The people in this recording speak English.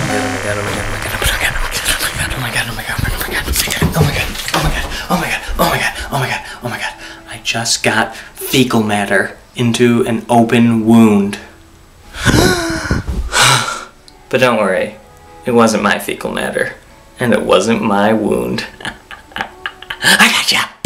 I just got fecal matter into an open wound. But don't worry, it wasn't my fecal matter, and it wasn't my wound. I gotcha!